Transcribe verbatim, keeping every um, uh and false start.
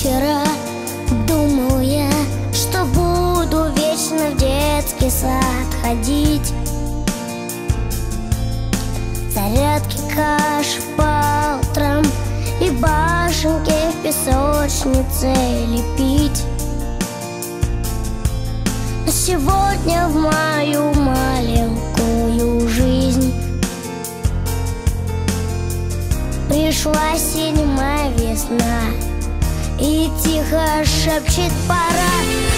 Вчера думал я, что буду вечно в детский сад ходить, зарядки каш по утрам и башенки в песочнице лепить. Но сегодня в мою маленькую жизнь пришла седьмая весна и тихо шепчет: пора.